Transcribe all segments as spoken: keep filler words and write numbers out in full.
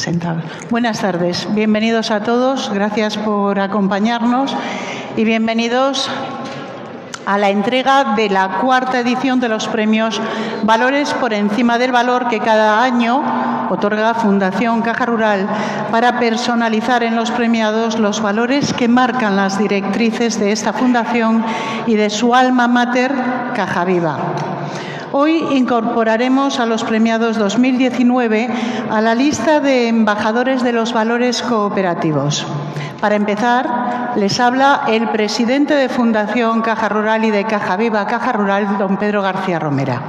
Sentados. Buenas tardes, bienvenidos a todos, gracias por acompañarnos y bienvenidos a la entrega de la cuarta edición de los premios Valores por encima del valor que cada año otorga Fundación Caja Rural para personalizar en los premiados los valores que marcan las directrices de esta fundación y de su alma mater, Caja Viva. Hoy incorporaremos a los premiados dos mil diecinueve a la lista de embajadores de los valores cooperativos. Para empezar, les habla el presidente de Fundación Caja Rural y de Caja Viva Caja Rural, don Pedro García Romera.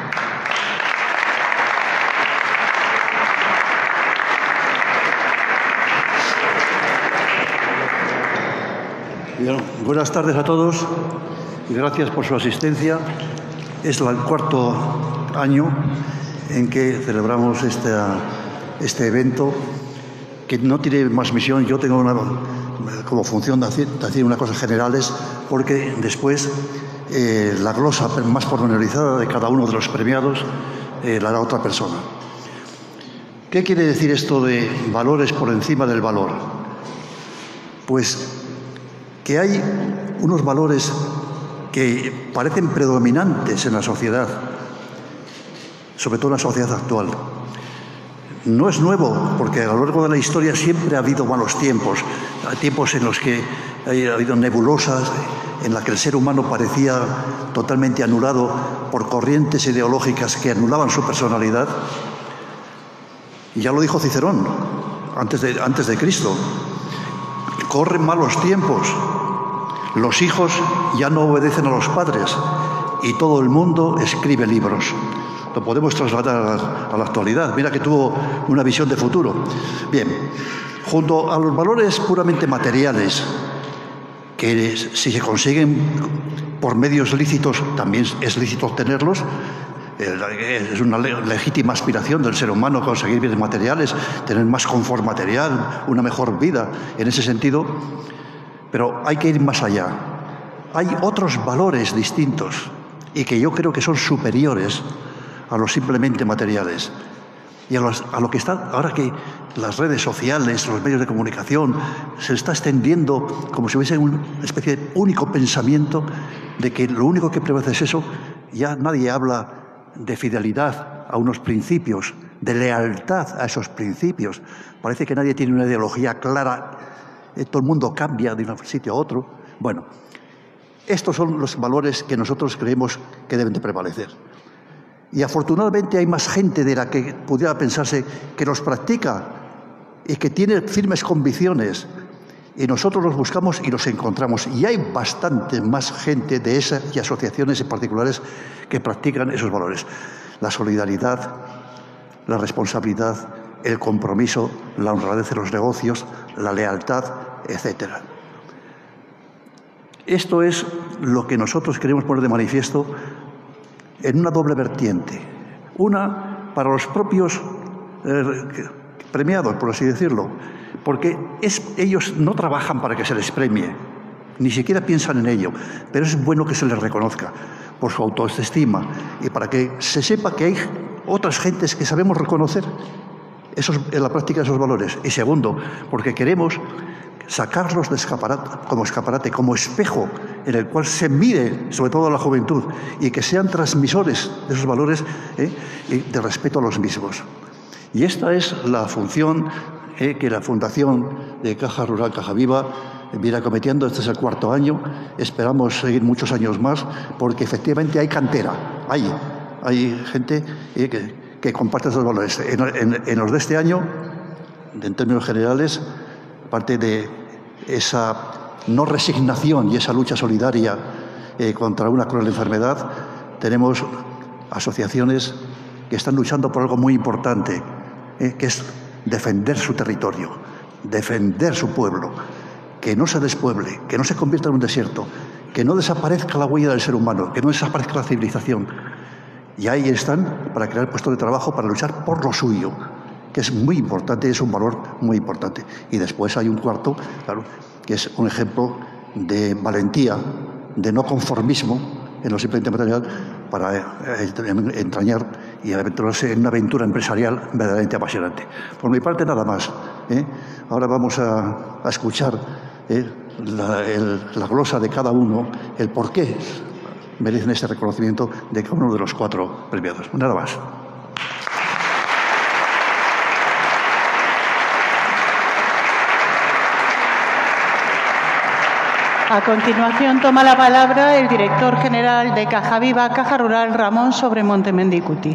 Bien, buenas tardes a todos y gracias por su asistencia. Es el cuarto año en que celebramos este, este evento que no tiene más misión. Yo tengo una, como función de decir, de decir unas cosas generales, porque después eh, la glosa más pormenorizada de cada uno de los premiados eh, la hará otra persona. ¿Qué quiere decir esto de valores por encima del valor? Pues que hay unos valores que parecen predominantes en la sociedad, sobre todo en la sociedad actual. No es nuevo, porque a lo largo de la historia siempre ha habido malos tiempos, tiempos en los que ha habido nebulosas, en las que el ser humano parecía totalmente anulado por corrientes ideológicas que anulaban su personalidad. Y ya lo dijo Cicerón, antes de, antes de Cristo. Corren malos tiempos. Los hijos ya no obedecen a los padres y todo el mundo escribe libros. Lo podemos trasladar a la, a la actualidad. Mira que tuvo una visión de futuro. Bien, junto a los valores puramente materiales, que si se consiguen por medios lícitos, también es lícito obtenerlos. Es una legítima aspiración del ser humano conseguir bienes materiales, tener más confort material, una mejor vida en ese sentido. Pero hay que ir más allá. Hay otros valores distintos y que yo creo que son superiores a los simplemente materiales. Y a, los, a lo que está, ahora que las redes sociales, los medios de comunicación, se está extendiendo como si hubiese una especie de único pensamiento de que lo único que prevalece es eso, ya nadie habla de fidelidad a unos principios, de lealtad a esos principios. Parece que nadie tiene una ideología clara. Todo el mundo cambia de un sitio a otro. Bueno, estos son los valores que nosotros creemos que deben de prevalecer. Y afortunadamente hay más gente de la que pudiera pensarse que los practica y que tiene firmes convicciones. Y nosotros los buscamos y los encontramos. Y hay bastante más gente de esas y asociaciones en particulares que practican esos valores. La solidaridad, la responsabilidad, el compromiso, la honradez de los negocios, la lealtad, etcétera. Esto es lo que nosotros queremos poner de manifiesto en una doble vertiente. Una para los propios eh, premiados, por así decirlo, porque es, ellos no trabajan para que se les premie, ni siquiera piensan en ello, pero es bueno que se les reconozca por su autoestima y para que se sepa que hay otras gentes que sabemos reconocer esos, en la práctica de esos valores. Y segundo, porque queremos sacarlos de escaparate, como escaparate, como espejo en el cual se mire sobre todo a la juventud y que sean transmisores de esos valores eh, y de respeto a los mismos. Y esta es la función eh, que la Fundación de Caja Rural Caja Viva viene acometiendo. Este es el cuarto año, esperamos seguir muchos años más porque efectivamente hay cantera, hay, hay gente eh, que, que comparte esos valores. En, en, en los de este año, en términos generales, aparte de esa no resignación y esa lucha solidaria eh, contra una cruel enfermedad, tenemos asociaciones que están luchando por algo muy importante, eh, que es defender su territorio, defender su pueblo, que no se despueble, que no se convierta en un desierto, que no desaparezca la huella del ser humano, que no desaparezca la civilización. Y ahí están para crear puestos de trabajo, para luchar por lo suyo, que es muy importante, es un valor muy importante. Y después hay un cuarto, claro, que es un ejemplo de valentía, de no conformismo, en lo simplemente material para eh, entrañar y aventurarse en una aventura empresarial verdaderamente apasionante. Por mi parte, nada más. ¿eh? Ahora vamos a, a escuchar ¿eh? la, el, la glosa de cada uno, el por qué merecen este reconocimiento de cada uno de los cuatro premiados. Nada más. A continuación toma la palabra el director general de Caja Viva, Caja Rural, Ramón Sobremonte Mendicuti.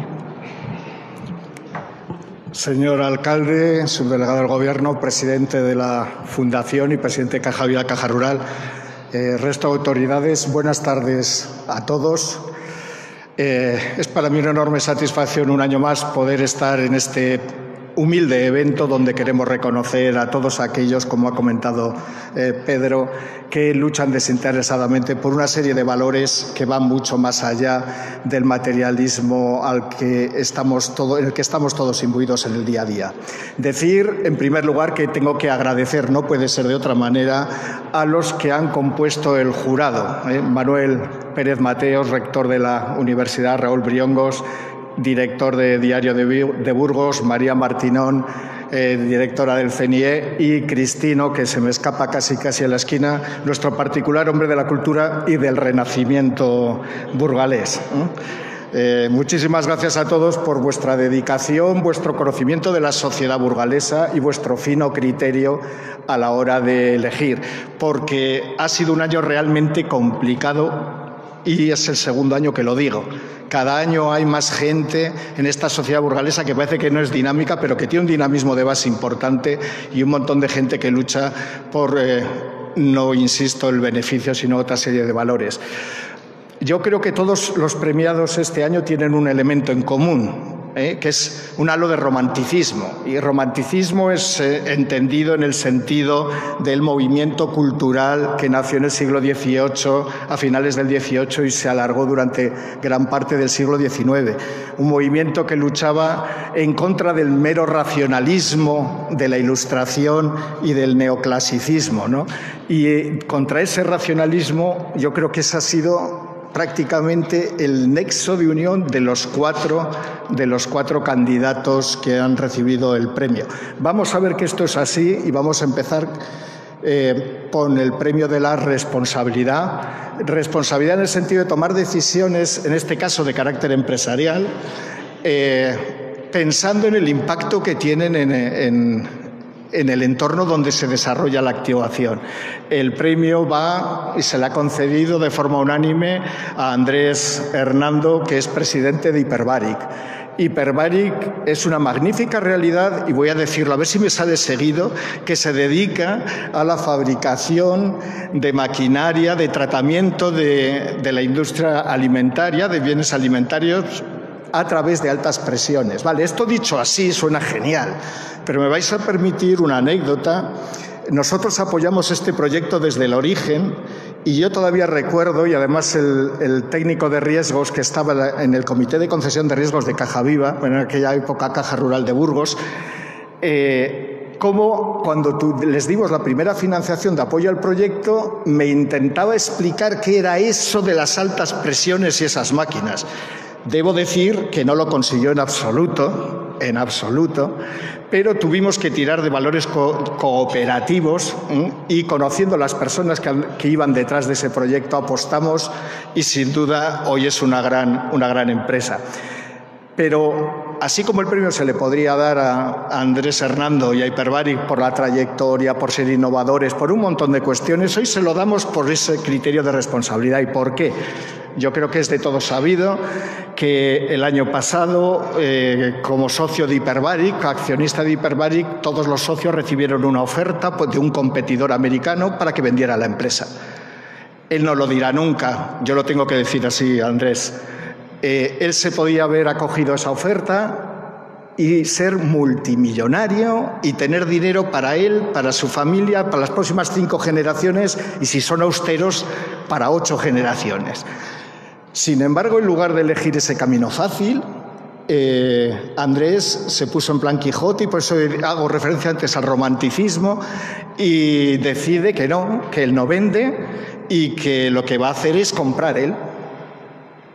Señor alcalde, subdelegado del Gobierno, presidente de la Fundación y presidente de Caja Viva, Caja Rural, eh, resto de autoridades, buenas tardes a todos. Eh, es para mí una enorme satisfacción un año más poder estar en este humilde evento donde queremos reconocer a todos aquellos, como ha comentado eh, Pedro, que luchan desinteresadamente por una serie de valores que van mucho más allá del materialismo al que estamos todo, en el que estamos todos imbuidos en el día a día. Decir, en primer lugar, que tengo que agradecer, no puede ser de otra manera, a los que han compuesto el jurado. ¿eh? Manuel Pérez Mateos, rector de la Universidad Raúl Briongos, director de Diario de Burgos, María Martinón, eh, directora del C N I E, y Cristino, que se me escapa casi casi en la esquina, nuestro particular hombre de la cultura y del renacimiento burgalés. Eh, muchísimas gracias a todos por vuestra dedicación, vuestro conocimiento de la sociedad burgalesa y vuestro fino criterio a la hora de elegir, porque ha sido un año realmente complicado y es el segundo año que lo digo. Cada año hay más gente en esta sociedad burgalesa que parece que no es dinámica, pero que tiene un dinamismo de base importante y un montón de gente que lucha por, eh, no insisto, el beneficio, sino otra serie de valores. Yo creo que todos los premiados este año tienen un elemento en común, ¿eh? que es un halo de romanticismo. Y romanticismo es eh, entendido en el sentido del movimiento cultural que nació en el siglo dieciocho, a finales del dieciocho, y se alargó durante gran parte del siglo diecinueve. Un movimiento que luchaba en contra del mero racionalismo de la Ilustración y del neoclasicismo, ¿no? Y eh, contra ese racionalismo yo creo que ese ha sido prácticamente el nexo de unión de los cuatro de los cuatro candidatos que han recibido el premio. Vamos a ver que esto es así y vamos a empezar eh, con el premio de la responsabilidad. Responsabilidad en el sentido de tomar decisiones, en este caso de carácter empresarial, eh, pensando en el impacto que tienen en, en en el entorno donde se desarrolla la activación. El premio va y se le ha concedido de forma unánime a Andrés Hernando, que es presidente de Hyperbaric. Hyperbaric es una magnífica realidad, y voy a decirlo, a ver si me sale seguido, que se dedica a la fabricación de maquinaria, de tratamiento de, de la industria alimentaria, de bienes alimentarios, a través de altas presiones. Vale, esto dicho así suena genial, pero me vais a permitir una anécdota. Nosotros apoyamos este proyecto desde el origen y yo todavía recuerdo, y además el, el técnico de riesgos que estaba en el Comité de Concesión de Riesgos de Caja Viva, bueno, en aquella época Caja Rural de Burgos, eh, cómo cuando tú, les dimos la primera financiación de apoyo al proyecto, me intentaba explicar qué era eso de las altas presiones y esas máquinas. Debo decir que no lo consiguió en absoluto, en absoluto, pero tuvimos que tirar de valores co cooperativos ¿eh? y conociendo las personas que, que iban detrás de ese proyecto apostamos y sin duda hoy es una gran, una gran empresa. Pero así como el premio se le podría dar a Andrés Hernando y a Hyperbaric por la trayectoria, por ser innovadores, por un montón de cuestiones, hoy se lo damos por ese criterio de responsabilidad. ¿Y por qué? Yo creo que es de todo sabido que el año pasado, eh, como socio de Hyperbaric, accionista de Hyperbaric, todos los socios recibieron una oferta pues, de un competidor americano para que vendiera la empresa. Él no lo dirá nunca, yo lo tengo que decir así, Andrés. Eh, él se podía haber acogido esa oferta y ser multimillonario y tener dinero para él, para su familia, para las próximas cinco generaciones y, si son austeros, para ocho generaciones. Sin embargo, en lugar de elegir ese camino fácil, eh, Andrés se puso en plan Quijote, y por eso hago referencia antes al romanticismo, y decide que no, que él no vende y que lo que va a hacer es comprar él.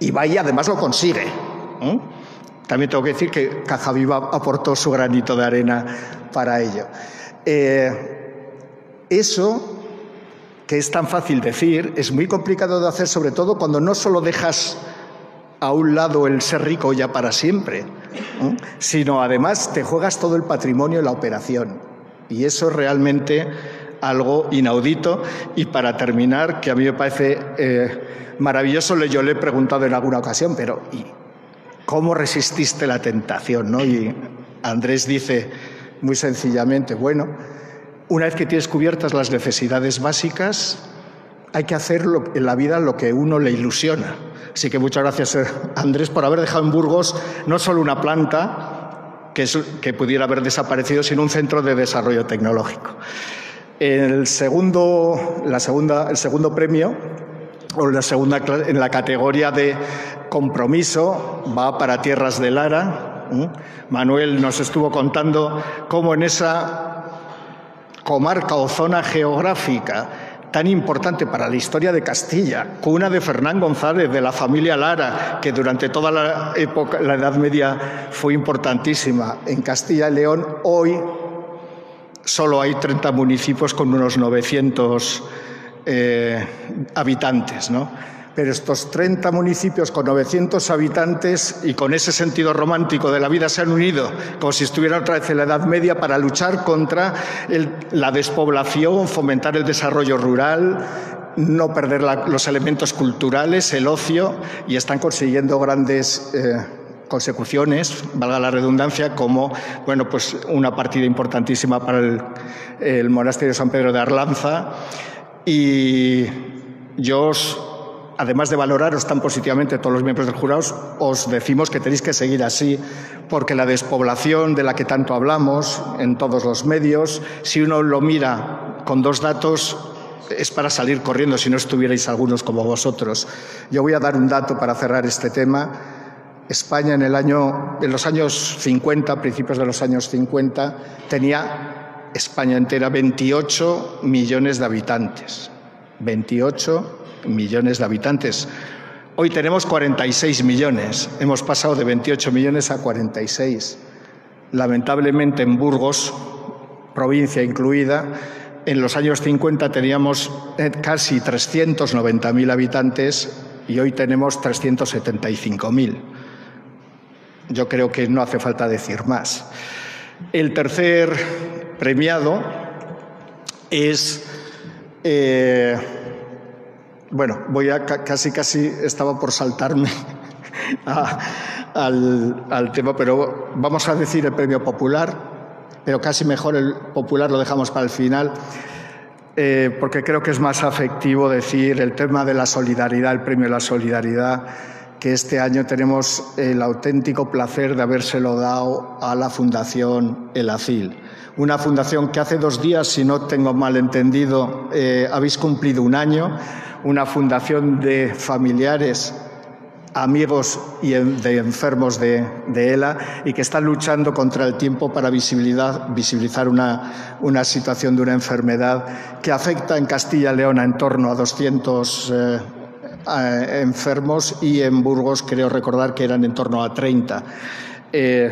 y va y además lo consigue. ¿eh? También tengo que decir que Caja Viva aportó su granito de arena para ello. Eh, eso, que es tan fácil decir, es muy complicado de hacer, sobre todo cuando no solo dejas a un lado el ser rico ya para siempre, ¿eh? sino además te juegas todo el patrimonio en la operación. Y eso es realmente algo inaudito. Y para terminar, que a mí me parece eh, maravilloso, yo le he preguntado en alguna ocasión, pero ¿y cómo resististe la tentación? ¿no? Y Andrés dice muy sencillamente, bueno, una vez que tienes cubiertas las necesidades básicas, hay que hacer lo, en la vida lo que uno le ilusiona. Así que muchas gracias, Andrés, por haber dejado en Burgos no solo una planta que, es, que pudiera haber desaparecido, sino un centro de desarrollo tecnológico. El segundo, la segunda, el segundo premio, o la segunda en la categoría de compromiso, va para Tierras de Lara. Manuel nos estuvo contando cómo en esa comarca o zona geográfica tan importante para la historia de Castilla, cuna de Fernán González, de la familia Lara, que durante toda la época, la Edad Media, fue importantísima en Castilla y León, hoy solo hay treinta municipios con unos novecientos eh, habitantes, ¿no? Pero estos treinta municipios con novecientos habitantes y con ese sentido romántico de la vida se han unido, como si estuvieran otra vez en la Edad Media, para luchar contra el, la despoblación, fomentar el desarrollo rural, no perder la, los elementos culturales, el ocio, y están consiguiendo grandes eh, consecuciones, valga la redundancia, como bueno, pues una partida importantísima para el, el monasterio de San Pedro de Arlanza. Y yo os además de valoraros tan positivamente todos los miembros del jurado, os decimos que tenéis que seguir así, porque la despoblación de la que tanto hablamos en todos los medios, si uno lo mira con dos datos, es para salir corriendo si no estuvierais algunos como vosotros. Yo voy a dar un dato para cerrar este tema. España en, el año, en los años cincuenta, principios de los años cincuenta, tenía España entera veintiocho millones de habitantes. veintiocho millones de habitantes. Hoy tenemos cuarenta y seis millones. Hemos pasado de veintiocho millones a cuarenta y seis. Lamentablemente en Burgos, provincia incluida, en los años cincuenta teníamos casi trescientos noventa mil habitantes y hoy tenemos trescientos setenta y cinco mil. Yo creo que no hace falta decir más. El tercer premiado es... Eh, Bueno, voy a casi, casi estaba por saltarme a, al, al tema, pero vamos a decir el premio popular, pero casi mejor el popular lo dejamos para el final, eh, porque creo que es más afectivo decir el tema de la solidaridad, el premio de la solidaridad, que este año tenemos el auténtico placer de habérselo dado a la Fundación El Asil. Una fundación que hace dos días, si no tengo mal entendido, eh, habéis cumplido un año. Una fundación de familiares, amigos y de enfermos de, de ELA, y que están luchando contra el tiempo para visibilidad, visibilizar una, una situación de una enfermedad que afecta en Castilla y León a en torno a doscientos eh, a enfermos, y en Burgos creo recordar que eran en torno a treinta. Eh,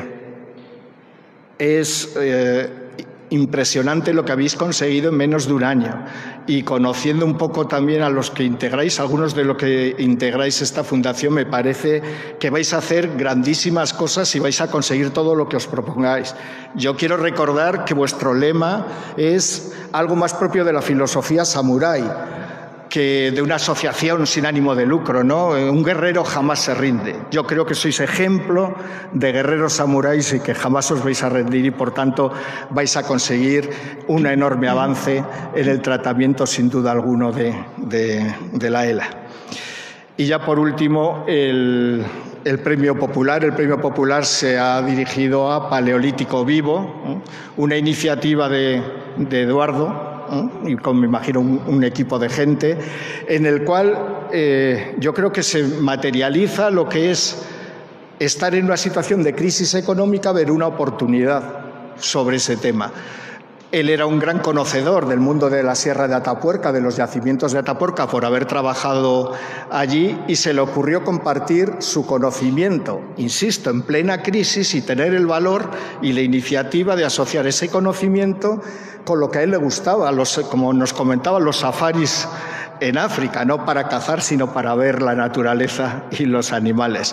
es eh, impresionante lo que habéis conseguido en menos de un año, y conociendo un poco también a los que integráis, algunos de los que integráis esta fundación, me parece que vais a hacer grandísimas cosas y vais a conseguir todo lo que os propongáis. Yo quiero recordar que vuestro lema es algo más propio de la filosofía samurái que de una asociación sin ánimo de lucro, ¿no? Un guerrero jamás se rinde. Yo creo que sois ejemplo de guerreros samuráis y que jamás os vais a rendir, y por tanto vais a conseguir un enorme avance en el tratamiento, sin duda alguno, de, de, de la ELA. Y ya por último, el, el premio popular. El premio popular se ha dirigido a Paleolítico Vivo, ¿eh? Una iniciativa de, de Eduardo, y con, me imagino, un, un equipo de gente, en el cual eh, yo creo que se materializa lo que es estar en una situación de crisis económica, ver una oportunidad sobre ese tema. Él era un gran conocedor del mundo de la Sierra de Atapuerca, de los yacimientos de Atapuerca, por haber trabajado allí, y se le ocurrió compartir su conocimiento, insisto, en plena crisis, y tener el valor y la iniciativa de asociar ese conocimiento con lo que a él le gustaba, los, como nos comentaba, los safaris en África, no para cazar, sino para ver la naturaleza y los animales.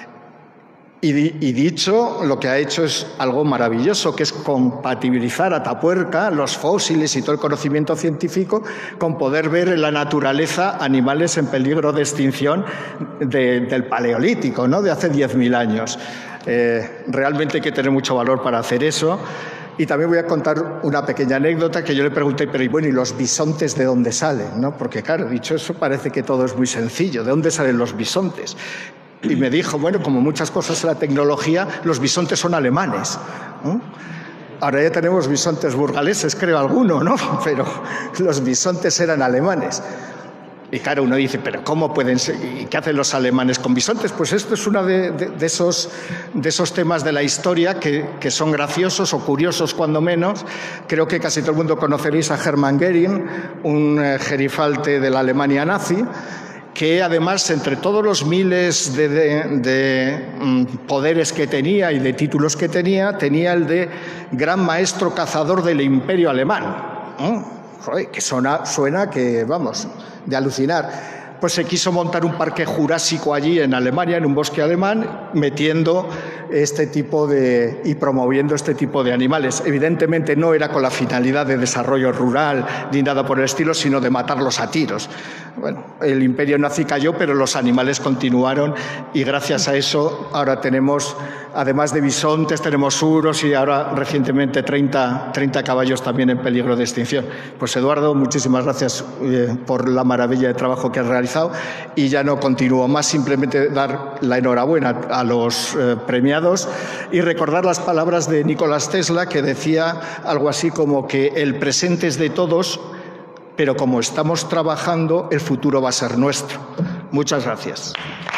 Y, y dicho, lo que ha hecho es algo maravilloso, que es compatibilizar Atapuerca, los fósiles y todo el conocimiento científico, con poder ver en la naturaleza animales en peligro de extinción de, del Paleolítico, ¿no?, de hace diez mil años. Eh, realmente hay que tener mucho valor para hacer eso. Y también voy a contar una pequeña anécdota que yo le pregunté, pero y bueno, ¿y los bisontes de dónde salen?, ¿no? Porque claro, dicho eso, parece que todo es muy sencillo. ¿De dónde salen los bisontes? Y me dijo, bueno, como muchas cosas en la tecnología, los bisontes son alemanes, ¿no? Ahora ya tenemos bisontes burgaleses, creo alguno, ¿no? Pero los bisontes eran alemanes. Y claro, uno dice, ¿pero cómo pueden ser? ¿Y qué hacen los alemanes con bisontes? Pues esto es uno de, de, de, esos, de esos temas de la historia que, que son graciosos o curiosos, cuando menos. Creo que casi todo el mundo conoceréis a Hermann Göring, un eh, gerifalte de la Alemania nazi, que además, entre todos los miles de, de, de um, poderes que tenía y de títulos que tenía, tenía el de gran maestro cazador del imperio alemán. ¿Eh? Joder, que suena, suena que, vamos, de alucinar. Pues se quiso montar un parque jurásico allí en Alemania, en un bosque alemán, metiendo este tipo de y promoviendo este tipo de animales. Evidentemente no era con la finalidad de desarrollo rural ni nada por el estilo, sino de matarlos a tiros. Bueno, el imperio nazi cayó, pero los animales continuaron, y gracias a eso ahora tenemos, además de bisontes, tenemos suros y ahora recientemente treinta, treinta caballos también en peligro de extinción. Pues Eduardo, muchísimas gracias eh, por la maravilla de trabajo que has realizado. Y ya no continúo más, simplemente dar la enhorabuena a los eh, premiados y recordar las palabras de Nicolás Tesla, que decía algo así como que el presente es de todos, pero como estamos trabajando, el futuro va a ser nuestro. Muchas gracias.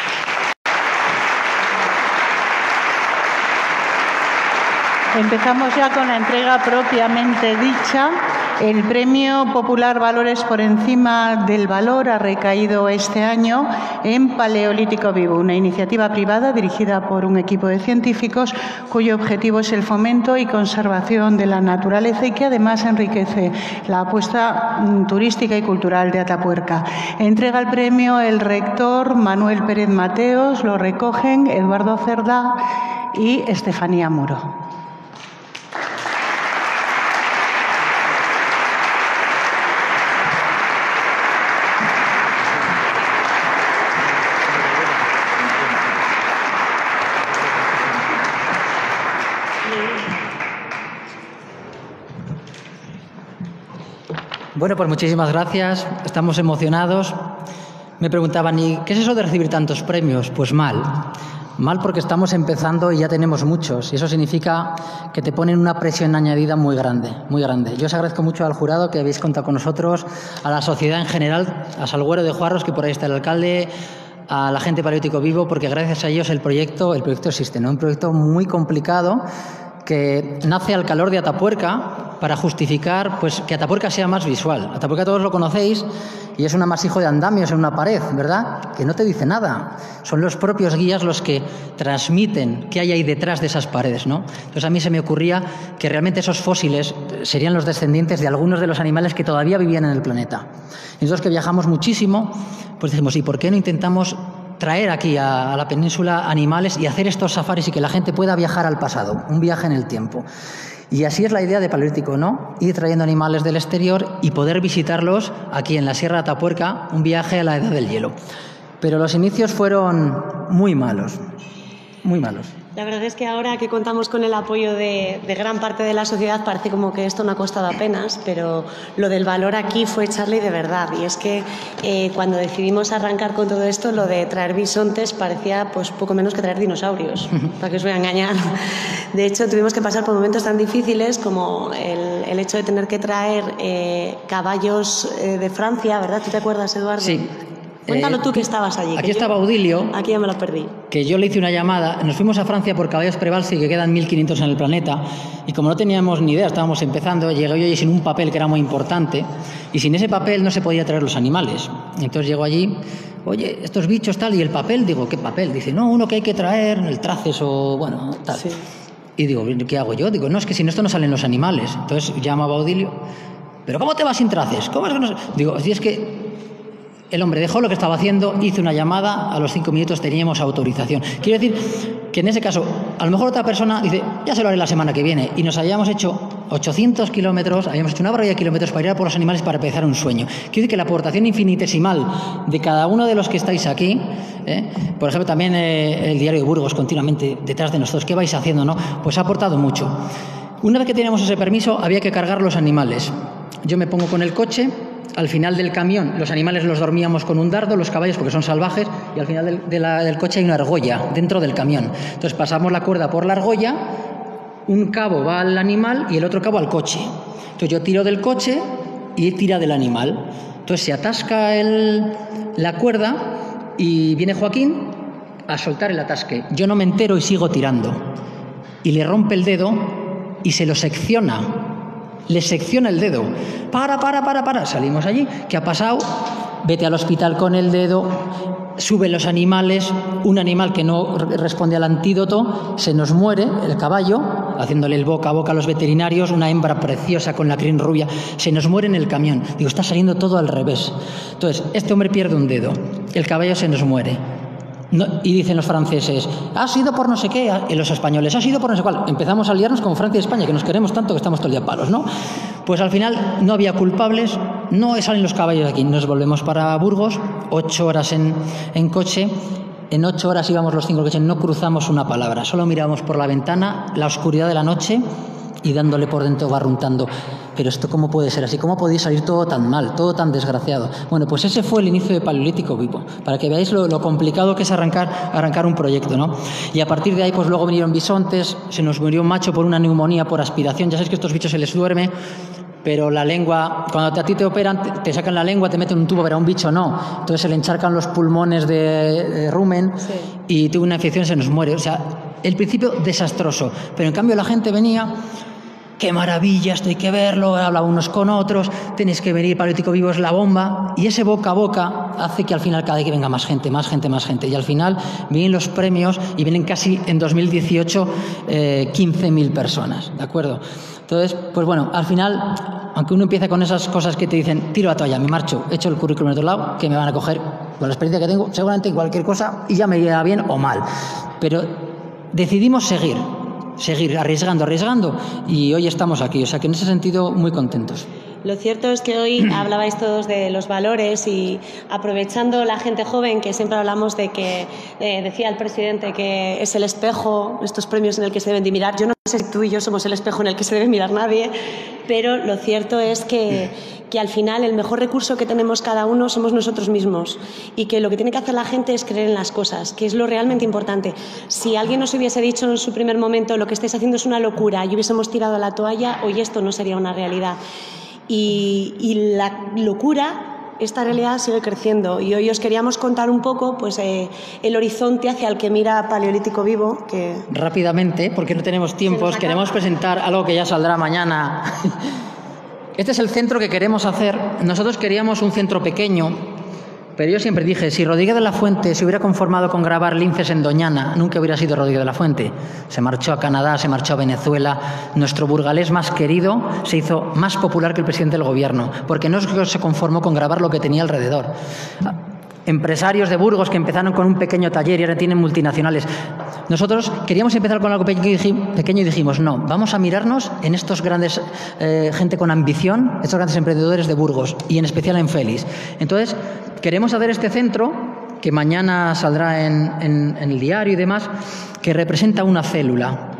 Empezamos ya con la entrega propiamente dicha. El Premio Popular Valores por Encima del Valor ha recaído este año en Paleolítico Vivo, una iniciativa privada dirigida por un equipo de científicos cuyo objetivo es el fomento y conservación de la naturaleza y que además enriquece la apuesta turística y cultural de Atapuerca. Entrega el premio el rector Manuel Pérez Mateos, lo recogen Eduardo Cerdá y Estefanía Muro. Bueno, pues muchísimas gracias. Estamos emocionados. Me preguntaban, ¿y qué es eso de recibir tantos premios? Pues mal. Mal porque estamos empezando y ya tenemos muchos. Y eso significa que te ponen una presión añadida muy grande, muy grande. Yo os agradezco mucho al jurado que habéis contado con nosotros, a la sociedad en general, a Salguero de Juarros, que por ahí está el alcalde, a la gente Paleolítico Vivo, porque gracias a ellos el proyecto, el proyecto existe, ¿no? Un proyecto muy complicado que nace al calor de Atapuerca para justificar pues, que Atapuerca sea más visual. Atapuerca todos lo conocéis y es un amasijo de andamios en una pared, ¿verdad? Que no te dice nada. Son los propios guías los que transmiten qué hay ahí detrás de esas paredes, ¿no? Entonces a mí se me ocurría que realmente esos fósiles serían los descendientes de algunos de los animales que todavía vivían en el planeta. Y nosotros que viajamos muchísimo, pues decimos, ¿y por qué no intentamos traer aquí a, a la península animales y hacer estos safaris y que la gente pueda viajar al pasado, un viaje en el tiempo? Y así es la idea de Paleolítico, ¿no? Ir trayendo animales del exterior y poder visitarlos aquí en la Sierra de Atapuerca, un viaje a la Edad del Hielo. Pero los inicios fueron muy malos, muy malos. La verdad es que ahora que contamos con el apoyo de, de gran parte de la sociedad parece como que esto no ha costado apenas, pero lo del valor aquí fue echarle de verdad. Y es que eh, cuando decidimos arrancar con todo esto, lo de traer bisontes parecía pues poco menos que traer dinosaurios, para que os voy a engañar. De hecho, tuvimos que pasar por momentos tan difíciles como el, el hecho de tener que traer eh, caballos eh, de Francia, ¿verdad? ¿Tú te acuerdas, Eduardo? Sí. Cuéntalo Eh, tú que estabas allí. Aquí que estaba yo, Audilio, Aquí ya me lo perdí. que yo le hice una llamada. Nos fuimos a Francia por caballos Prevalsi, que quedan mil quinientos en el planeta, y como no teníamos ni idea, estábamos empezando, llegué yo allí sin un papel que era muy importante, y sin ese papel no se podía traer los animales. Entonces llego allí, oye, estos bichos tal, y el papel, digo, ¿qué papel? Dice, no, uno que hay que traer, el traces o, bueno, tal. Sí. Y digo, ¿qué hago yo? Digo, no, es que sin esto no salen los animales. Entonces llamo a Baudilio, ¿pero cómo te vas sin traces? ¿Cómo es que no se-? Digo, si es que el hombre dejó lo que estaba haciendo, hizo una llamada, a los cinco minutos teníamos autorización. Quiero decir que en ese caso, a lo mejor otra persona dice, ya se lo haré la semana que viene, y nos habíamos hecho ochocientos kilómetros, habíamos hecho una barbaridad de kilómetros para ir a por los animales para empezar un sueño. Quiero decir que la aportación infinitesimal de cada uno de los que estáis aquí, ¿eh? Por ejemplo, también eh, el diario de Burgos continuamente detrás de nosotros, ¿qué vais haciendo? ¿No? Pues ha aportado mucho. Una vez que teníamos ese permiso, había que cargar los animales. Yo me pongo con el coche. Al final del camión, los animales los dormíamos con un dardo, los caballos porque son salvajes, y al final del, de la, del coche hay una argolla dentro del camión. Entonces pasamos la cuerda por la argolla, un cabo va al animal y el otro cabo al coche. Entonces yo tiro del coche y él tira del animal. Entonces se atasca el, la cuerda y viene Joaquín a soltar el atasque. Yo no me entero y sigo tirando. Y le rompe el dedo y se lo secciona. Le secciona el dedo. Para, para, para, para. Salimos allí. ¿Qué ha pasado? Vete al hospital con el dedo. Suben los animales. Un animal que no responde al antídoto. Se nos muere el caballo, haciéndole el boca a boca a los veterinarios. Una hembra preciosa con la crin rubia. Se nos muere en el camión. Digo, está saliendo todo al revés. Entonces, este hombre pierde un dedo. El caballo se nos muere. No, y dicen los franceses, ha sido por no sé qué, y los españoles, ha sido por no sé cuál. Empezamos a liarnos con Francia y España, que nos queremos tanto que estamos todo el día palos, ¿no? Pues al final no había culpables, no salen los caballos de aquí. Nos volvemos para Burgos, ocho horas en, en coche. En ocho horas íbamos los cinco coches, no cruzamos una palabra, solo mirábamos por la ventana la oscuridad de la noche y dándole por dentro, barruntando. Pero esto, ¿cómo puede ser así? ¿Cómo podía salir todo tan mal, todo tan desgraciado? Bueno, pues ese fue el inicio de Paleolítico Vivo, para que veáis lo, lo complicado que es arrancar, arrancar un proyecto, ¿no? Y a partir de ahí, pues luego vinieron bisontes, se nos murió un macho por una neumonía, por aspiración. Ya sabéis que a estos bichos se les duerme, pero la lengua, cuando a ti te operan, te, te sacan la lengua, te meten un tubo, pero a un bicho no. Entonces se le encharcan los pulmones de, de rumen, sí, y tuvo una infección, se nos muere. O sea, el principio desastroso, pero en cambio la gente venía... ¡Qué maravilla! Esto hay que verlo, habla unos con otros, tenéis que venir, Paleolítico Vivo es la bomba. Y ese boca a boca hace que al final cada vez que venga más gente, más gente, más gente. Y al final vienen los premios y vienen casi en dos mil dieciocho eh, quince mil personas, ¿de acuerdo? Entonces, pues bueno, al final, aunque uno empieza con esas cosas que te dicen, tiro la toalla, me marcho, echo el currículum en otro lado, que me van a coger, con la experiencia que tengo, seguramente cualquier cosa, y ya me irá bien o mal. Pero decidimos seguir. seguir arriesgando, arriesgando, y hoy estamos aquí, o sea que en ese sentido muy contentos. Lo cierto es que hoy hablabais todos de los valores y aprovechando la gente joven, que siempre hablamos de que, eh, decía el presidente que es el espejo, estos premios en el que se deben de mirar. Yo no sé si tú y yo somos el espejo en el que se debe mirar nadie, pero lo cierto es que, que al final el mejor recurso que tenemos cada uno somos nosotros mismos, y que lo que tiene que hacer la gente es creer en las cosas, que es lo realmente importante. Si alguien nos hubiese dicho en su primer momento lo que estáis haciendo es una locura y hubiésemos tirado la toalla, hoy esto no sería una realidad. Y, y la locura, esta realidad sigue creciendo, y hoy os queríamos contar un poco pues, eh, el horizonte hacia el que mira Paleolítico Vivo. Que... Rápidamente, porque no tenemos tiempos, queremos presentar algo que ya saldrá mañana. Este es el centro que queremos hacer. Nosotros queríamos un centro pequeño, pero yo siempre dije, si Rodríguez de la Fuente se hubiera conformado con grabar linces en Doñana, nunca hubiera sido Rodríguez de la Fuente. Se marchó a Canadá, se marchó a Venezuela. Nuestro burgalés más querido se hizo más popular que el presidente del gobierno, porque no se conformó con grabar lo que tenía alrededor. Empresarios de Burgos que empezaron con un pequeño taller y ahora tienen multinacionales. Nosotros queríamos empezar con algo pequeño y dijimos, no, vamos a mirarnos en estos grandes, eh, gente con ambición, estos grandes emprendedores de Burgos, y en especial en Félix. Entonces, queremos hacer este centro, que mañana saldrá en, en, en el diario y demás, que representa una célula.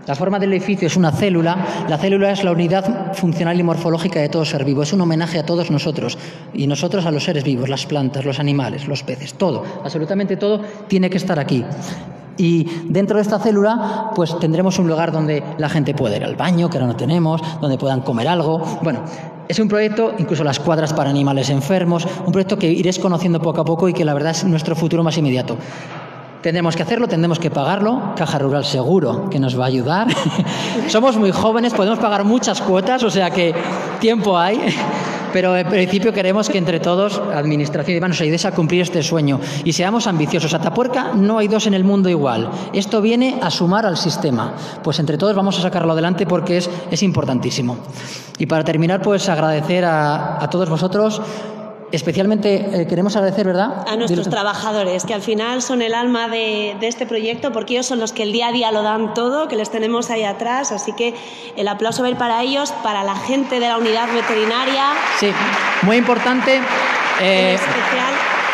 La forma del edificio es una célula. La célula es la unidad funcional y morfológica de todo ser vivo. Es un homenaje a todos nosotros y nosotros a los seres vivos, las plantas, los animales, los peces, todo, absolutamente todo tiene que estar aquí. Y dentro de esta célula pues tendremos un lugar donde la gente pueda ir al baño, que ahora no tenemos, donde puedan comer algo. Bueno, es un proyecto, incluso las cuadras para animales enfermos, un proyecto que iréis conociendo poco a poco y que la verdad es nuestro futuro más inmediato. Tendremos que hacerlo, tendremos que pagarlo. Caja Rural seguro que nos va a ayudar. Somos muy jóvenes, podemos pagar muchas cuotas, o sea que tiempo hay. Pero en principio queremos que entre todos, Administración y demás, nos ayudéis a cumplir este sueño y seamos ambiciosos. Atapuerca no hay dos en el mundo igual. Esto viene a sumar al sistema. Pues entre todos vamos a sacarlo adelante porque es, es importantísimo. Y para terminar, pues agradecer a, a todos vosotros. Especialmente eh, queremos agradecer, ¿verdad? A nuestros trabajadores, que al final son el alma de, de este proyecto, porque ellos son los que el día a día lo dan todo, que les tenemos ahí atrás, así que el aplauso va a ir para ellos, para la gente de la unidad veterinaria. Sí, muy importante. Eh... En especial,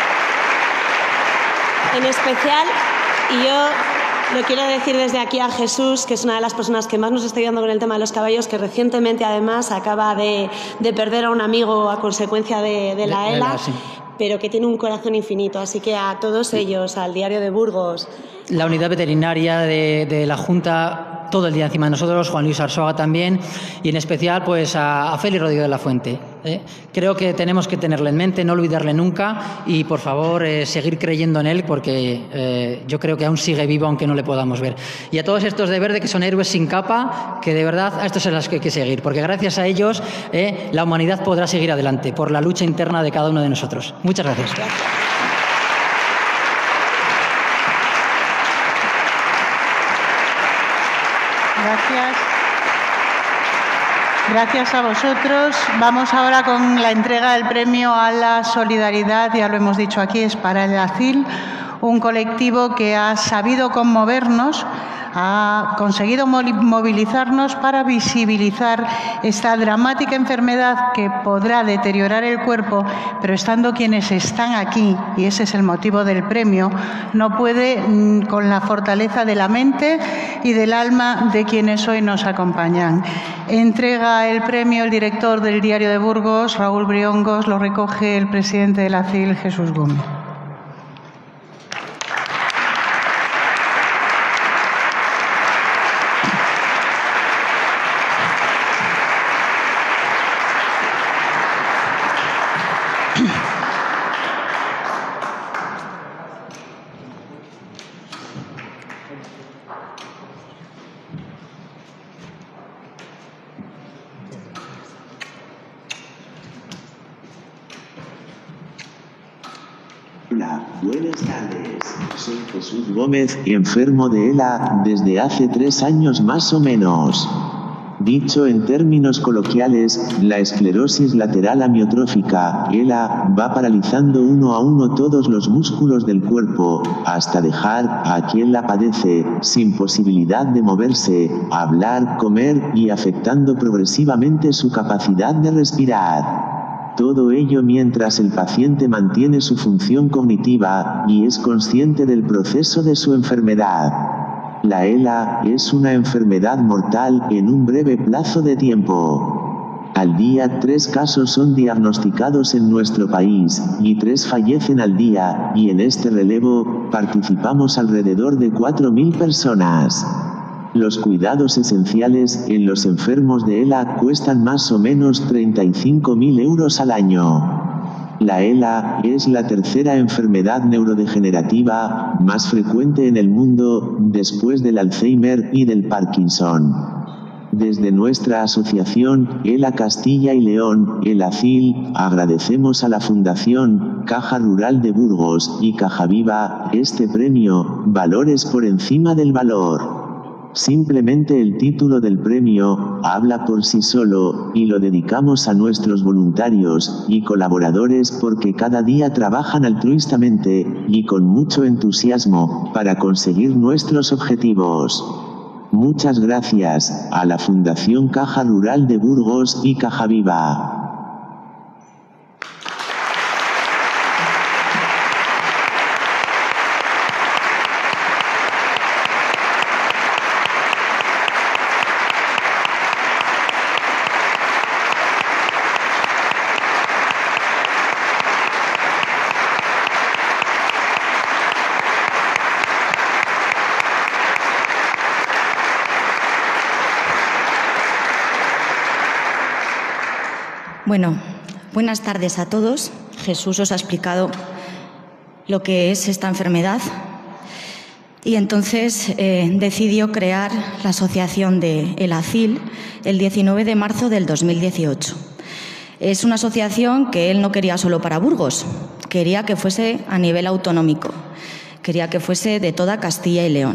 en especial, y yo lo quiero decir desde aquí a Jesús, que es una de las personas que más nos está ayudando con el tema de los caballos, que recientemente además acaba de, de perder a un amigo a consecuencia de, de la de, ELA, de la, sí. pero que tiene un corazón infinito. Así que a todos ellos, al Diario de Burgos, la unidad veterinaria de, de la Junta, todo el día encima de nosotros, Juan Luis Arzuaga también, y en especial pues a, a Félix Rodríguez de la Fuente. ¿eh? Creo que tenemos que tenerle en mente, no olvidarle nunca y por favor eh, seguir creyendo en él porque eh, yo creo que aún sigue vivo aunque no le podamos ver. Y a todos estos de verde que son héroes sin capa, que de verdad a estos son los que hay que seguir, porque gracias a ellos eh, la humanidad podrá seguir adelante por la lucha interna de cada uno de nosotros. Muchas gracias. Gracias. Gracias. Gracias a vosotros. Vamos ahora con la entrega del premio a la solidaridad, ya lo hemos dicho aquí, es para el ACIL, un colectivo que ha sabido conmovernos, ha conseguido movilizarnos para visibilizar esta dramática enfermedad que podrá deteriorar el cuerpo, pero estando quienes están aquí, y ese es el motivo del premio, no puede con la fortaleza de la mente y del alma de quienes hoy nos acompañan. Entrega el premio el director del Diario de Burgos, Raúl Briongos, lo recoge el presidente del ACIL, Jesús Gómez. Hola, buenas tardes. Soy Jesús Gómez, enfermo de ELA desde hace tres años más o menos. Dicho en términos coloquiales, la esclerosis lateral amiotrófica, ELA, va paralizando uno a uno todos los músculos del cuerpo, hasta dejar a quien la padece, sin posibilidad de moverse, hablar, comer y afectando progresivamente su capacidad de respirar. Todo ello mientras el paciente mantiene su función cognitiva y es consciente del proceso de su enfermedad. La ELA es una enfermedad mortal en un breve plazo de tiempo. Al día, tres casos son diagnosticados en nuestro país, y tres fallecen al día, y en este relevo, participamos alrededor de cuatro mil personas. Los cuidados esenciales en los enfermos de ELA cuestan más o menos treinta y cinco mil euros al año. La ELA es la tercera enfermedad neurodegenerativa más frecuente en el mundo, después del Alzheimer y del Parkinson. Desde nuestra asociación, ELA Castilla y León, el ACIL, agradecemos a la Fundación Caja Rural de Burgos y Caja Viva este premio, Valores por encima del valor. Simplemente el título del premio habla por sí solo, y lo dedicamos a nuestros voluntarios y colaboradores porque cada día trabajan altruistamente y con mucho entusiasmo para conseguir nuestros objetivos. Muchas gracias a la Fundación Caja Rural de Burgos y Caja Viva. Bueno, buenas tardes a todos. Jesús os ha explicado lo que es esta enfermedad y entonces eh, decidió crear la asociación de El Acil el diecinueve de marzo del dos mil dieciocho. Es una asociación que él no quería solo para Burgos, quería que fuese a nivel autonómico, quería que fuese de toda Castilla y León.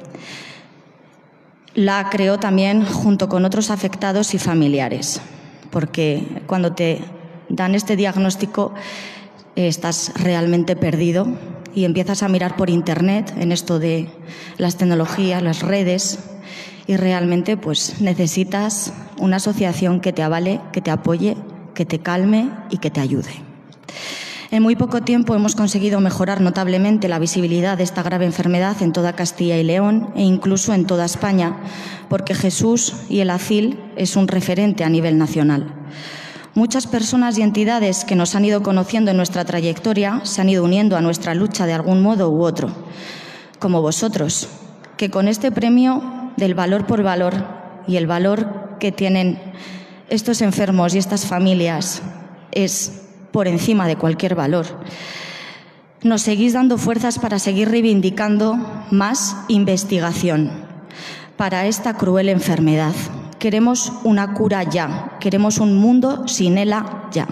La creó también junto con otros afectados y familiares, porque cuando te dan este diagnóstico eh, estás realmente perdido y empiezas a mirar por internet en esto de las tecnologías, las redes, y realmente pues necesitas una asociación que te avale, que te apoye, que te calme y que te ayude. En muy poco tiempo hemos conseguido mejorar notablemente la visibilidad de esta grave enfermedad en toda Castilla y León e incluso en toda España, porque Jesús y El Acil es un referente a nivel nacional. Muchas personas y entidades que nos han ido conociendo en nuestra trayectoria se han ido uniendo a nuestra lucha de algún modo u otro, como vosotros, que con este premio del valor por valor y el valor que tienen estos enfermos y estas familias es por encima de cualquier valor, nos seguís dando fuerzas para seguir reivindicando más investigación para esta cruel enfermedad. Queremos una cura ya, queremos un mundo sin ELA ya.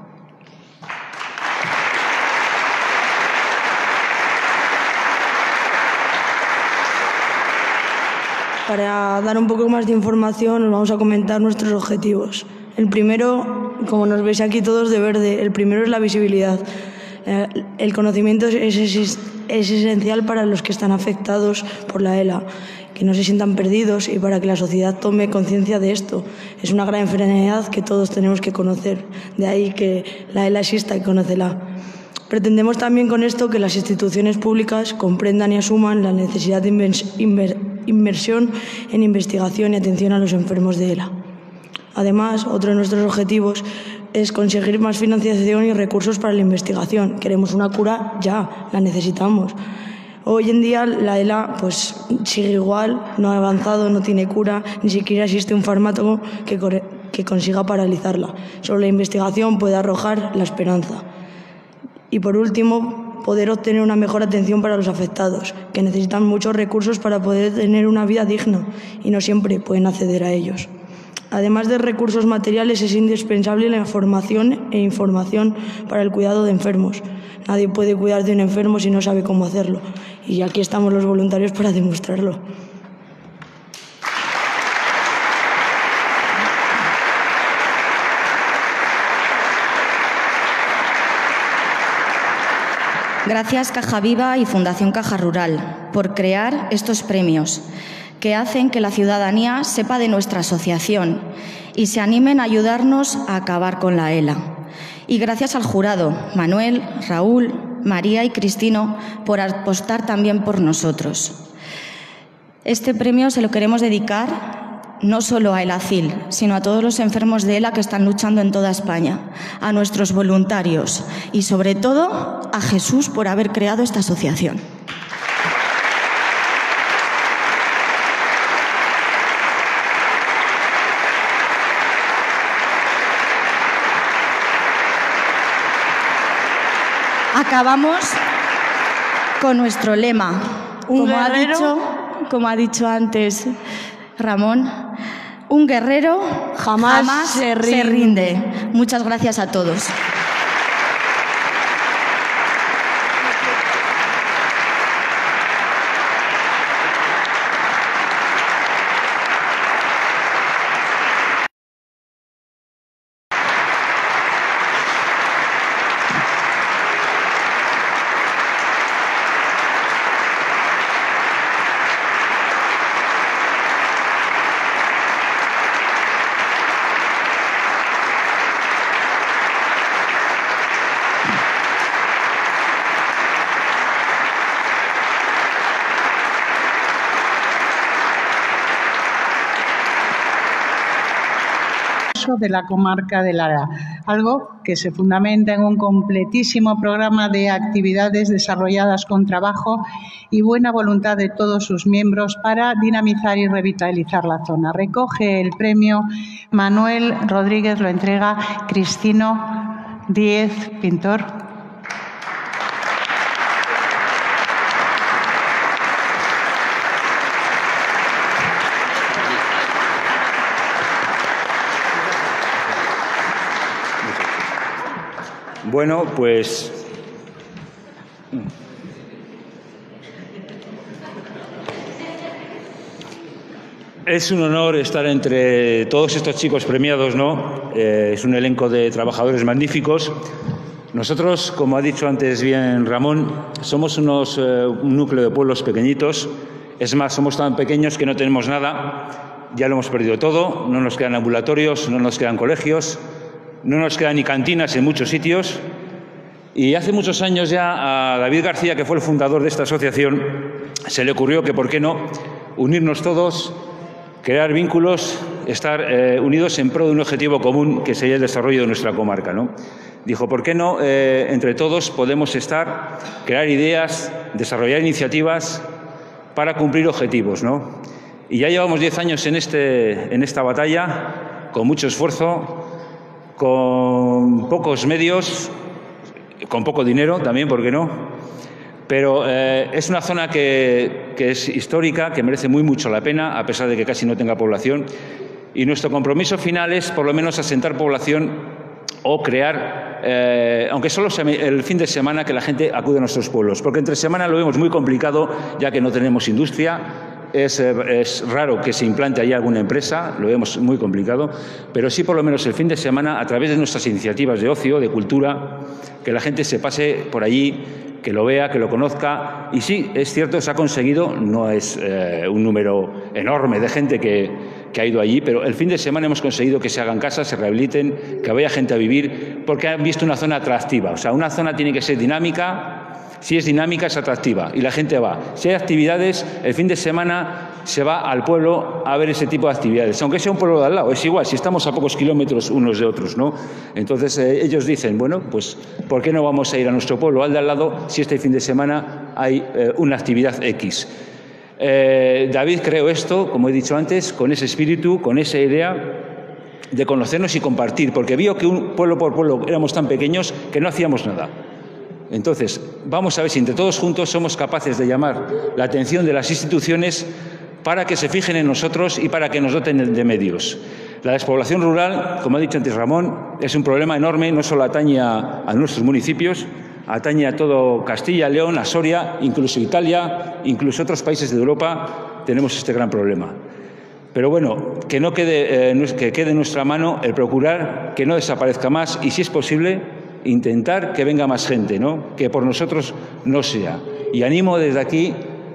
Para dar un poco más de información, os vamos a comentar nuestros objetivos. El primero, como nos veis aquí todos de verde, el primero es la visibilidad. El conocimiento es, es, es esencial para los que están afectados por la ELA, que no se sientan perdidos y para que la sociedad tome conciencia de esto. Es una gran enfermedad que todos tenemos que conocer, de ahí que la ELA exista y conócela. Pretendemos también con esto que las instituciones públicas comprendan y asuman la necesidad de inver, inversión en investigación y atención a los enfermos de ELA. Además, otro de nuestros objetivos es conseguir más financiación y recursos para la investigación. Queremos una cura ya, la necesitamos. Hoy en día la ELA pues, sigue igual, no ha avanzado, no tiene cura, ni siquiera existe un fármaco que, que consiga paralizarla. Solo la investigación puede arrojar la esperanza. Y por último, poder obtener una mejor atención para los afectados, que necesitan muchos recursos para poder tener una vida digna y no siempre pueden acceder a ellos. Además de recursos materiales, es indispensable la formación e información para el cuidado de enfermos. Nadie puede cuidar de un enfermo si no sabe cómo hacerlo. Y aquí estamos los voluntarios para demostrarlo. Gracias Caja Viva y Fundación Caja Rural por crear estos premios que hacen que la ciudadanía sepa de nuestra asociación y se animen a ayudarnos a acabar con la ELA. Y gracias al jurado, Manuel, Raúl, María y Cristino, por apostar también por nosotros. Este premio se lo queremos dedicar no solo a El Acil, sino a todos los enfermos de ELA que están luchando en toda España, a nuestros voluntarios y, sobre todo, a Jesús por haber creado esta asociación. Acabamos con nuestro lema. Un como ha guerrero, dicho, como ha dicho antes Ramón, un guerrero jamás, jamás se, rinde. se rinde. Muchas gracias a todos. progreso de la comarca de Lara, algo que se fundamenta en un completísimo programa de actividades desarrolladas con trabajo y buena voluntad de todos sus miembros para dinamizar y revitalizar la zona. Recoge el premio Manuel Rodríguez, lo entrega Cristino Díez, pintor. Bueno, pues es un honor estar entre todos estos chicos premiados, ¿no? Eh, es un elenco de trabajadores magníficos. Nosotros, como ha dicho antes bien Ramón, somos unos, eh, un núcleo de pueblos pequeñitos. Es más, somos tan pequeños que no tenemos nada. Ya lo hemos perdido todo. No nos quedan ambulatorios, no nos quedan colegios, no nos quedan ni cantinas en muchos sitios. Y hace muchos años ya a David García, que fue el fundador de esta asociación, se le ocurrió que por qué no unirnos todos, crear vínculos, estar eh, unidos en pro de un objetivo común que sería el desarrollo de nuestra comarca, ¿no? Dijo, ¿por qué no eh, entre todos podemos estar, crear ideas, desarrollar iniciativas para cumplir objetivos, ¿no? Y ya llevamos diez años en, este, en esta batalla, con mucho esfuerzo, con pocos medios, con poco dinero también, ¿por qué no? Pero eh, es una zona que, que es histórica, que merece muy mucho la pena, a pesar de que casi no tenga población. Y nuestro compromiso final es, por lo menos, asentar población o crear, eh, aunque solo sea el fin de semana, que la gente acude a nuestros pueblos. Porque entre semana lo vemos muy complicado, ya que no tenemos industria. Es, eh, es raro que se implante ahí alguna empresa, lo vemos muy complicado, pero sí por lo menos el fin de semana, a través de nuestras iniciativas de ocio, de cultura, que la gente se pase por allí, que lo vea, que lo conozca. Y sí, es cierto, se ha conseguido, no es eh, un número enorme de gente que, que ha ido allí, pero el fin de semana hemos conseguido que se hagan casas, se rehabiliten, que vaya gente a vivir, porque han visto una zona atractiva. O sea, una zona tiene que ser dinámica. Si es dinámica, es atractiva y la gente va. Si hay actividades, el fin de semana se va al pueblo a ver ese tipo de actividades, aunque sea un pueblo de al lado, es igual, si estamos a pocos kilómetros unos de otros, ¿no? Entonces eh, ellos dicen, bueno, pues ¿por qué no vamos a ir a nuestro pueblo al de al lado si este fin de semana hay eh, una actividad X? Eh, David creó esto, como he dicho antes, con ese espíritu, con esa idea de conocernos y compartir, porque vio que un pueblo por pueblo éramos tan pequeños que no hacíamos nada. Entonces, vamos a ver si entre todos juntos somos capaces de llamar la atención de las instituciones para que se fijen en nosotros y para que nos doten de medios. La despoblación rural, como ha dicho antes Ramón, es un problema enorme, no solo atañe a, a nuestros municipios, atañe a todo Castilla, León, a Soria, incluso Italia, incluso otros países de Europa, tenemos este gran problema. Pero bueno, que no quede, eh, que quede en nuestra mano el procurar que no desaparezca más y, si es posible, intentar que venga más gente, ¿no? Que por nosotros no sea. Y animo desde aquí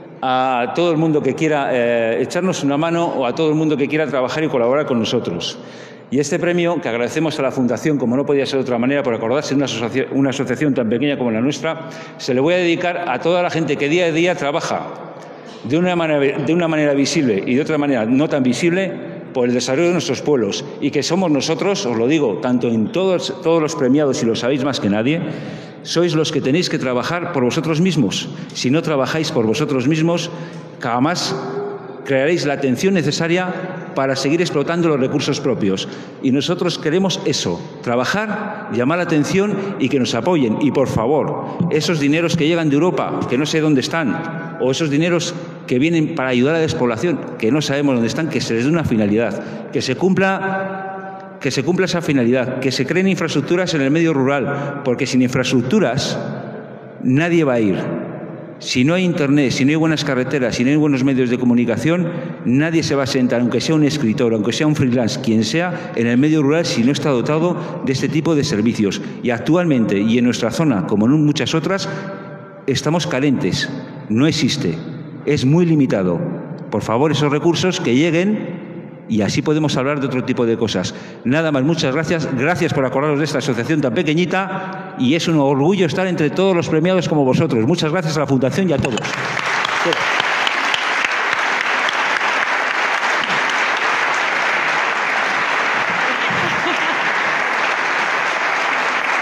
a todo el mundo que quiera eh, echarnos una mano o a todo el mundo que quiera trabajar y colaborar con nosotros. Y este premio, que agradecemos a la Fundación, como no podía ser de otra manera, por acordarse de una, asocia una asociación tan pequeña como la nuestra, se le voy a dedicar a toda la gente que día a día trabaja de una manera, de una manera visible y de otra manera no tan visible por el desarrollo de nuestros pueblos, y que somos nosotros, os lo digo, tanto en todos, todos los premiados, y lo sabéis más que nadie, sois los que tenéis que trabajar por vosotros mismos. Si no trabajáis por vosotros mismos, jamás crearéis la atención necesaria para seguir explotando los recursos propios. Y nosotros queremos eso, trabajar, llamar la atención y que nos apoyen. Y por favor, esos dineros que llegan de Europa, que no sé dónde están, o esos dineros que vienen para ayudar a la despoblación, que no sabemos dónde están, que se les dé una finalidad, que se cumpla, que se cumpla esa finalidad, que se creen infraestructuras en el medio rural, porque sin infraestructuras nadie va a ir. Si no hay internet, si no hay buenas carreteras, si no hay buenos medios de comunicación, nadie se va a sentar, aunque sea un escritor, aunque sea un freelance, quien sea, en el medio rural si no está dotado de este tipo de servicios. Y actualmente, y en nuestra zona, como en muchas otras, estamos carentes. No existe. Es muy limitado. Por favor, esos recursos que lleguen y así podemos hablar de otro tipo de cosas. Nada más, muchas gracias. Gracias por acordaros de esta asociación tan pequeñita y es un orgullo estar entre todos los premiados como vosotros. Muchas gracias a la Fundación y a todos.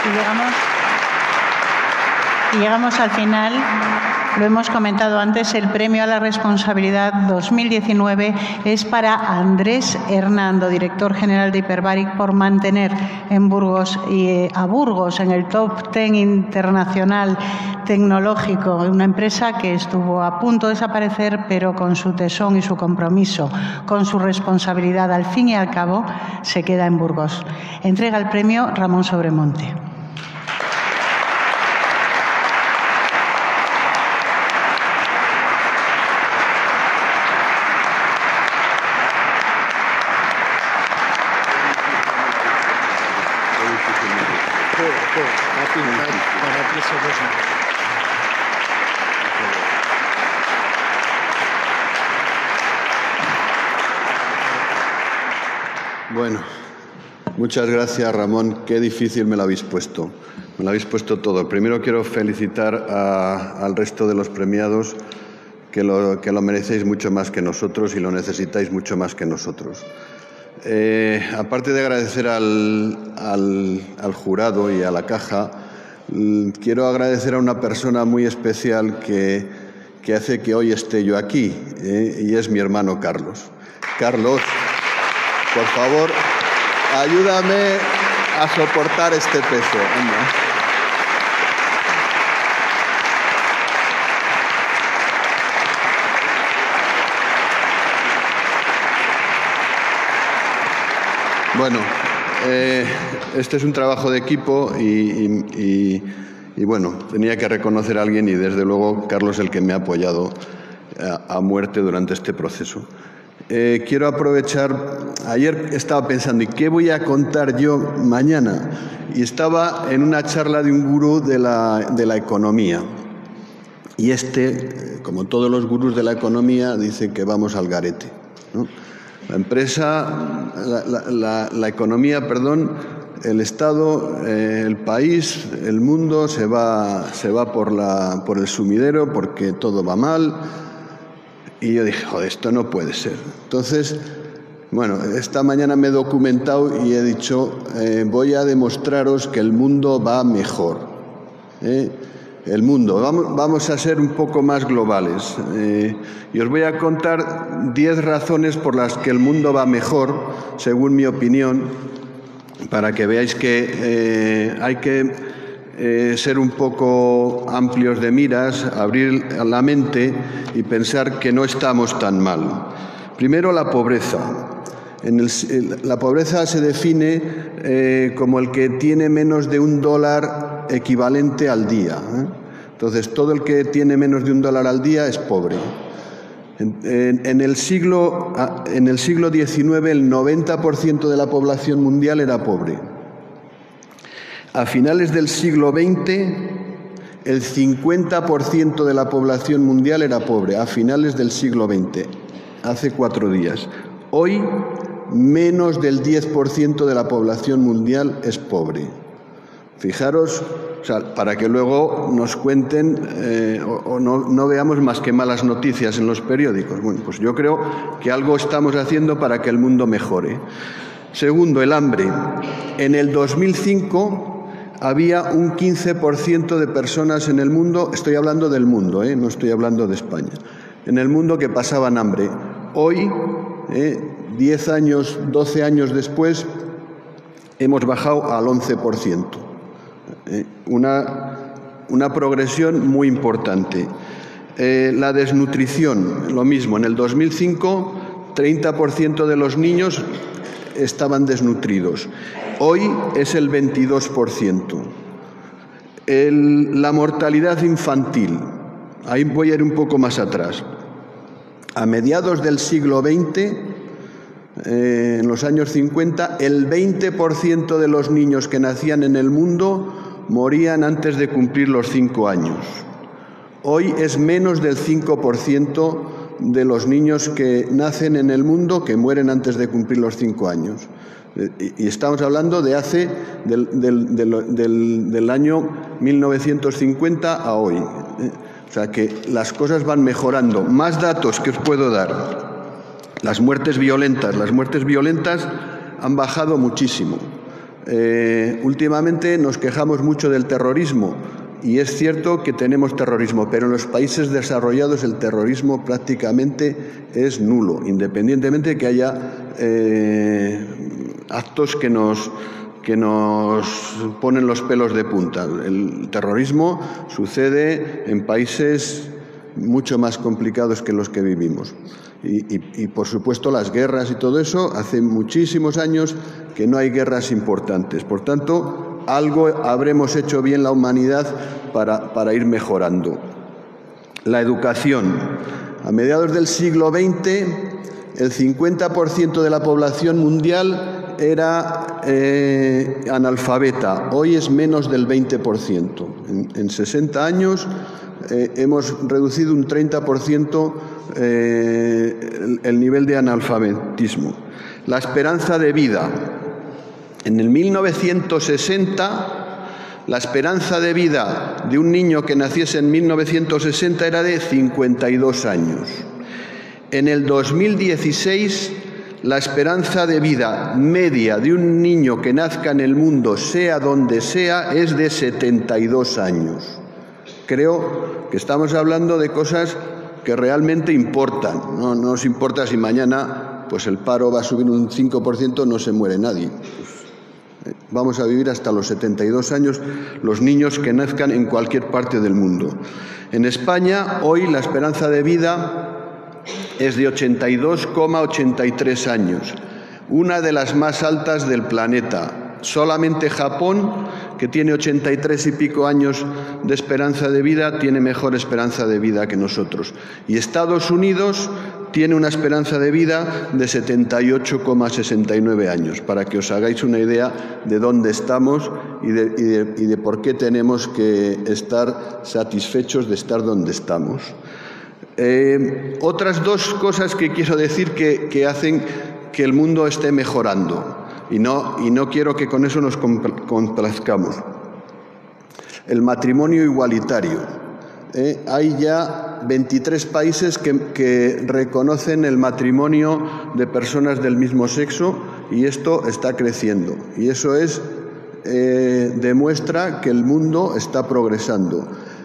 Y llegamos, y llegamos al final. Lo hemos comentado antes, el premio a la responsabilidad dos mil diecinueve es para Andrés Hernando, director general de Hyperbaric, por mantener en Burgos y eh, a Burgos en el top diez internacional tecnológico, una empresa que estuvo a punto de desaparecer, pero con su tesón y su compromiso, con su responsabilidad, al fin y al cabo, se queda en Burgos. Entrega el premio Ramón Sobremonte. Bueno, muchas gracias, Ramón. Qué difícil me lo habéis puesto. Me lo habéis puesto todo. Primero quiero felicitar a, al resto de los premiados, que lo, que lo merecéis mucho más que nosotros y lo necesitáis mucho más que nosotros. Eh, aparte de agradecer al, al, al jurado y a la caja, quiero agradecer a una persona muy especial que, que hace que hoy esté yo aquí, eh, y es mi hermano Carlos. Carlos, por favor, ayúdame a soportar este peso. Anda. Bueno, eh, este es un trabajo de equipo y, y, y, y bueno, tenía que reconocer a alguien y desde luego Carlos es el que me ha apoyado a, a muerte durante este proceso. Eh, quiero aprovechar, ayer estaba pensando, ¿y qué voy a contar yo mañana? Y estaba en una charla de un gurú de la, de la economía. Y este, como todos los gurús de la economía, dice que vamos al garete, ¿no? La empresa, la, la, la, la economía, perdón, el Estado, eh, el país, el mundo se va, se va por, la, por el sumidero porque todo va mal. Y yo dije, joder, esto no puede ser. Entonces, bueno, esta mañana me he documentado y he dicho, eh, voy a demostraros que el mundo va mejor. ¿eh? El mundo, vamos, vamos a ser un poco más globales. Eh, y os voy a contar diez razones por las que el mundo va mejor, según mi opinión, para que veáis que eh, hay que eh, ser un poco amplios de miras, abrir la mente y pensar que no estamos tan mal. Primero, la pobreza. En el, la pobreza se define eh, como el que tiene menos de un dólar equivalente al día. ¿eh? Entonces, todo el que tiene menos de un dólar al día es pobre. En, en, en, el siglo, en el siglo diecinueve, el noventa por ciento de la población mundial era pobre. A finales del siglo veinte, el cincuenta por ciento de la población mundial era pobre. A finales del siglo veinte, hace cuatro días. Hoy, menos del diez por ciento de la población mundial es pobre. Fijaros, o sea, para que luego nos cuenten eh, o, o no, no veamos más que malas noticias en los periódicos. Bueno, pues yo creo que algo estamos haciendo para que el mundo mejore. Segundo, el hambre. En el dos mil cinco había un quince por ciento de personas en el mundo, estoy hablando del mundo, eh, no estoy hablando de España, en el mundo que pasaban hambre. Hoy, eh, diez años, doce años después, hemos bajado al once por ciento. Eh, una, una progresión muy importante. Eh, la desnutrición, lo mismo. En el dos mil cinco, treinta por ciento de los niños estaban desnutridos. Hoy es el veintidós por ciento. El, la mortalidad infantil. Ahí voy a ir un poco más atrás. A mediados del siglo veinte, eh, en los años cincuenta, el veinte por ciento de los niños que nacían en el mundo morían antes de cumplir los cinco años. Hoy es menos del cinco por ciento de los niños que nacen en el mundo que mueren antes de cumplir los cinco años. Y estamos hablando de hace, del, del, del, del, del año mil novecientos cincuenta a hoy. O sea que las cosas van mejorando. Más datos que os puedo dar. Las muertes violentas. Las muertes violentas han bajado muchísimo. Eh, últimamente nos quejamos mucho del terrorismo y es cierto que tenemos terrorismo, pero en los países desarrollados el terrorismo prácticamente es nulo, independientemente de que haya eh, actos que nos, que nos ponen los pelos de punta. El terrorismo sucede en países mucho más complicados que los que vivimos. Y, y, y, por supuesto, las guerras y todo eso, hace muchísimos años que no hay guerras importantes. Por tanto, algo habremos hecho bien la humanidad para, para ir mejorando. La educación. A mediados del siglo veinte, el cincuenta por ciento de la población mundial era eh, analfabeta. Hoy es menos del veinte por ciento. En, en sesenta años eh, hemos reducido un treinta por ciento eh, el, el nivel de analfabetismo. La esperanza de vida. En el mil novecientos sesenta, la esperanza de vida de un niño que naciese en mil novecientos sesenta era de cincuenta y dos años. En el dos mil dieciséis, la esperanza de vida media de un niño que nazca en el mundo, sea donde sea, es de setenta y dos años. Creo que estamos hablando de cosas que realmente importan. No, no nos importa si mañana pues el paro va a subir un cinco por ciento, no se muere nadie. Pues, vamos a vivir hasta los setenta y dos años los niños que nazcan en cualquier parte del mundo. En España, hoy la esperanza de vida es de ochenta y dos coma ochenta y tres años, una de las más altas del planeta. Solamente Japón, que tiene ochenta y tres y pico años de esperanza de vida, tiene mejor esperanza de vida que nosotros. Y Estados Unidos tiene una esperanza de vida de setenta y ocho coma sesenta y nueve años, para que os hagáis una idea de dónde estamos y de, y de, y de por qué tenemos que estar satisfechos de estar donde estamos. Eh, otras dos cosas que quiero decir que, que hacen que el mundo esté mejorando. Y no, y no quiero que con eso nos complazcamos. El matrimonio igualitario. Eh, hay ya veintitrés países que, que reconocen el matrimonio de personas del mismo sexo y esto está creciendo. Y eso es, eh, demuestra que el mundo está progresando.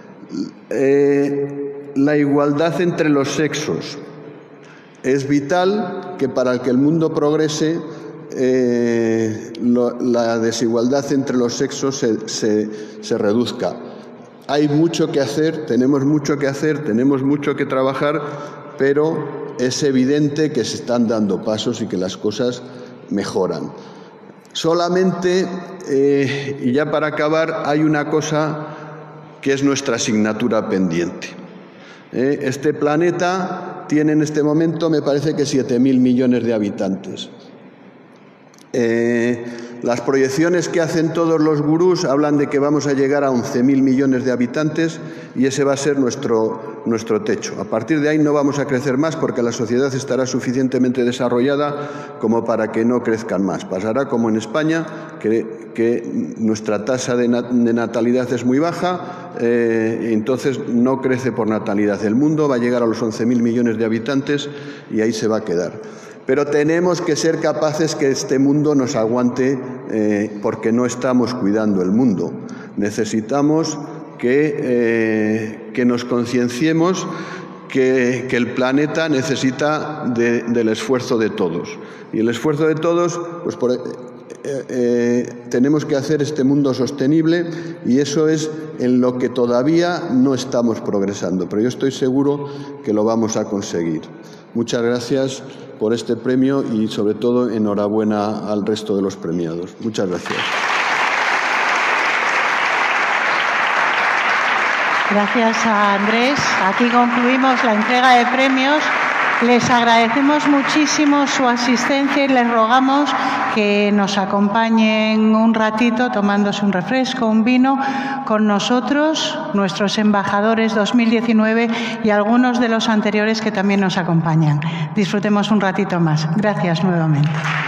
Eh, la igualdad entre los sexos. Es vital que para que el mundo progrese, Eh, lo, la desigualdad entre los sexos se, se, se reduzca. Hay mucho que hacer, tenemos mucho que hacer, tenemos mucho que trabajar, pero es evidente que se están dando pasos y que las cosas mejoran. Solamente, eh, y ya para acabar, hay una cosa que es nuestra asignatura pendiente. Eh, este planeta tiene en este momento, me parece que siete mil millones de habitantes. Eh, las proyecciones que hacen todos los gurús hablan de que vamos a llegar a once mil millones de habitantes y ese va a ser nuestro, nuestro techo. A partir de ahí no vamos a crecer más porque la sociedad estará suficientemente desarrollada como para que no crezcan más. Pasará como en España, que, que nuestra tasa de, nat de natalidad es muy baja, eh, entonces no crece por natalidad. El mundo va a llegar a los once mil millones de habitantes y ahí se va a quedar. Pero tenemos que ser capaces que este mundo nos aguante eh, porque no estamos cuidando el mundo. Necesitamos que, eh, que nos concienciemos que, que el planeta necesita de, del esfuerzo de todos. Y el esfuerzo de todos, pues por, eh, eh, tenemos que hacer este mundo sostenible y eso es en lo que todavía no estamos progresando. Pero yo estoy seguro que lo vamos a conseguir. Muchas gracias por este premio y, sobre todo, enhorabuena al resto de los premiados. Muchas gracias. Gracias a Andrés. Aquí concluimos la entrega de premios. Les agradecemos muchísimo su asistencia y les rogamos que nos acompañen un ratito tomándose un refresco, un vino, con nosotros, nuestros embajadores dos mil diecinueve y algunos de los anteriores que también nos acompañan. Disfrutemos un ratito más. Gracias nuevamente.